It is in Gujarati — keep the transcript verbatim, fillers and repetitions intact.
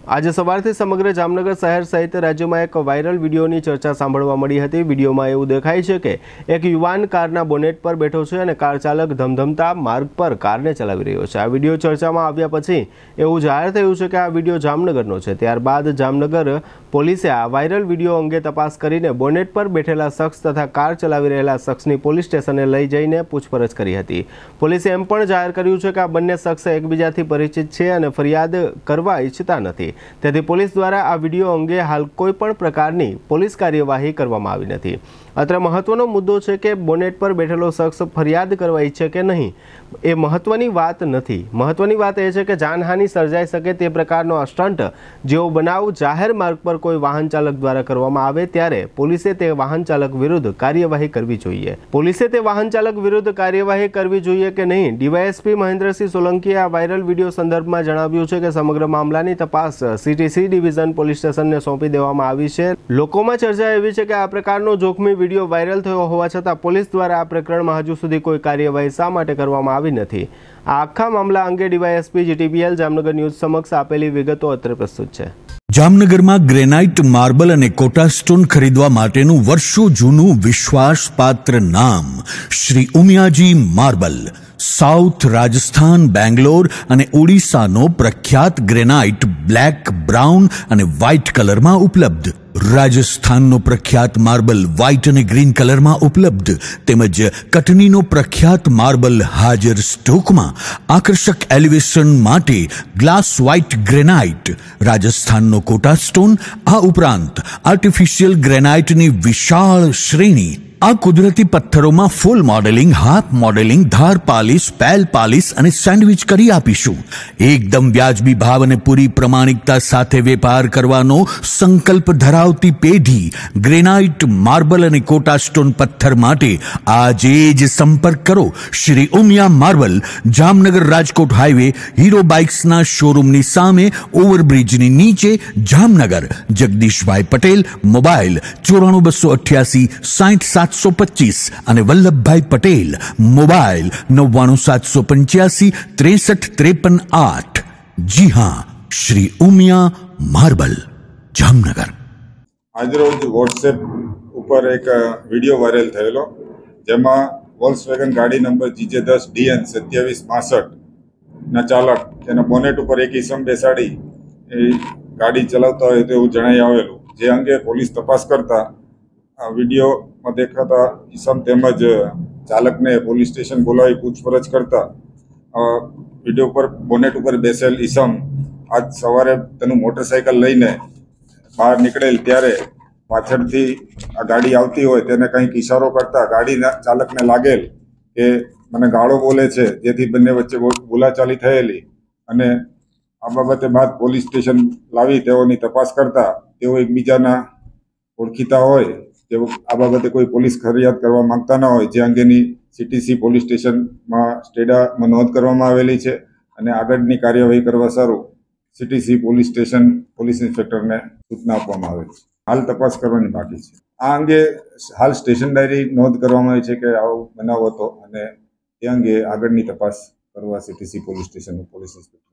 આજે સવારથી સમગ્ર જામનગર શહેર સહિત રાજ્યમાં એક વાયરલ વિડીયોની ચર્ચા સાંભળવા મળી હતી। વિડીયોમાં એવું દેખાય છે કે એક યુવાન કારના બોનેટ પર બેઠો છે અને કાર ચાલક ધમધમતા માર્ગ પર કારને ચલાવી રહ્યો છે। આ વિડીયો ચર્ચામાં આવ્યા પછી એવું જાહેર થયું છે કે આ વિડીયો જામનગરનો છે। ત્યારબાદ જામનગર પોલીસે આ વાયરલ વિડીયો અંગે તપાસ કરીને બોનેટ પર બેઠેલા શખ્સ તથા કાર ચલાવી રહેલા શખ્સની પોલીસ સ્ટેશને લઈ જઈને પૂછપરછ કરી હતી। પોલીસે એમ પણ જાહેર કર્યું છે કે આ બંને શખ્સ એકબીજાથી પરિચિત છે અને ફરિયાદ કરવા ઈચ્છતા નથી। તેથી પોલીસ દ્વારા આ વિડીયો અંગે હાલ કોઈ પણ પ્રકારની પોલીસ કાર્યવાહી કરવામાં આવી નથી। અત્રે મહત્વનો મુદ્દો છે કે બોનેટ પર બેઠેલો શખ્સ ફરિયાદ કરવા ઈચ્છે કે નહીં એ મહત્વની વાત નથી। મહત્વની વાત એ છે કે જાનહાનિ સર્જાઈ શકે તે પ્રકારનો આ સ્ટન્ટ જેવો બનાવ જાહેર માર્ગ પર કોઈ વાહન ચાલક દ્વારા કરવામાં આવે ત્યારે પોલીસે તે વાહન ચાલક વિરુદ્ધ કાર્યવાહી કરવી જોઈએ। પોલીસે તે વાહન ચાલક વિરુદ્ધ કાર્યવાહી કરવી જોઈએ કે નહીં? ડીવાયએસપી મહેન્દ્રસિંહ સોલંકીએ આ વાયરલ વિડીયો સંદર્ભમાં જણાવ્યું છે કે સમગ્ર મામલાની તપાસ સીટીસી ડિવિઝન પોલીસ સ્ટેશનને સોંપી દેવામાં આવી છે। લોકોમાં ચર્ચા એવી છે કે આ પ્રકારનો જોખમી વિડીયો વાયરલ થયો હોવા છતાં પોલીસ દ્વારા આ પ્રકરણમાં હજુ સુધી કોઈ કાર્યવાહી શા માટે કરવામાં આવી નથી? આ આખા મામલા અંગે ડીવાયએસપી જીટીપીએલ જામનગર ન્યૂઝ સમક્ષ આપેલી વિગતો અત્રે પ્રસ્તુત છે। જામનગરમાં ગ્રેનાઇટ માર્બલ અને કોટા સ્ટોન ખરીદવા માટેનું વર્ષો જૂનું વિશ્વાસપાત્ર નામ શ્રી ઉમિયાજી માર્બલ સાઉથ રાજસ્થાન, બેંગ્લોર અને ઓડિશાનો પ્રખ્યાત ગ્રેનાઇટ બ્લેક, બ્રાઉન અને વ્હાઇટ કલરમાં ઉપલબ્ધ। રાજસ્થાનનો પ્રખ્યાત માર્બલ વ્હાઇટ અને ગ્રીન કલરમાં ઉપલબ્ધ તેમજ કટનીનો પ્રખ્યાત માર્બલ હાજર સ્ટોકમાં। આકર્ષક એલિવેશન માટે ગ્લાસ વ્હાઇટ ગ્રેનાઇટ, રાજસ્થાનનો કોટા સ્ટોન, આ ઉપરાંત આર્ટિફિશિયલ ગ્રેનાઇટની વિશાળ શ્રેણી। આ કુદરતી પથ્થરોમાં ફૂલ મોડેલિંગ, હાફ મોડેલિંગ, ધાર પાલિશ, પેલ પાલિશ અને સેન્ડવિચ કરી આપીશું। એકદમ વ્યાજબી ભાવ અને પૂરી પ્રમાણિકતા સાથે વેપાર કરવાનો સંકલ્પ ધરાવતી પેઢી ગ્રેનાઇટ, માર્બલ અને કોટા સ્ટોન પથ્થર માટે આજે જ સંપર્ક કરો Shri Umiya marble, Jamnagar Rajkot highway, Hero બાઇક્સના શોરૂમની સામે, ઓવરબ્રિજની નીચે, જામનગર। જગદીશભાઈ પટેલ, મોબાઈલ ચોરાણું બસો અઠ્યાસી સાઠ સાતસો પચીસ અને વલ્લભભાઈ પટેલ, મોબાઈલ નવ્વાણું સાતસો પંચ્યાસી ત્રેસઠ ત્રેપન આઠ। જી હા, શ્રી ઉમિયા માર્બલ, જામનગર। આજરોજ વોટ્સએપ ઉપર એક વિડીયો વાયરલ થયેલો જેમાં વોલ્ક્સવેગન ગાડી નંબર જીજે દસ ડીએન સત્યાવીસ બાસઠ ના ચાલક તેના બોનેટ ઉપર એક ઈસમ બેસાડી એ ગાડી ચલાવતા હોય તેવું જણાઈ આવેલું, જે અંગે પોલીસ તપાસ કરતા વિડીયોમાં દેખાતા ઈસમ તેમજ ચાલકને પોલીસ સ્ટેશન બોલાવી પૂછપરછ કરતા વિડીયો ઉપર બોનેટ ઉપર બેસેલ ઈસમ આજ સવારે તેનું મોટરસાઇકલ લઈને બહાર નીકળેલ ત્યારે પાછળથી આ ગાડી આવતી હોય તેને કંઈક ઇશારો કરતા ગાડીના ચાલકને લાગેલ કે મને ગાળો બોલે છે, જેથી બંને વચ્ચે બોલાચાલી થયેલી અને આ બાબતે બાદ પોલીસ સ્ટેશન લાવી તેઓની તપાસ કરતા તેઓ એકબીજાના ઓળખીતા હોય, તેઓ આ બાબતે કોઈ પોલીસ ફરિયાદ કરવા માંગતા ન હોય, જે અંગેની સીટીસી પોલીસ સ્ટેશનમાં સ્ટેડામાં નોંધ કરવામાં આવેલી છે અને આગળની કાર્યવાહી કરવા સારું સીટીસી પોલીસ સ્ટેશન પોલીસ ઇન્સ્પેક્ટરને સૂચના આપવામાં આવે છે। હાલ તપાસ કરવાની બાકી છે। આ અંગે હાલ સ્ટેશન ડાયરી નોંધ કરવામાં આવી છે કે આવો બનાવ હતો અને તે અંગે આગળની તપાસ કરવા સીટીસી પોલીસ સ્ટેશનનું પોલીસ ઇન્સ્પેક્ટર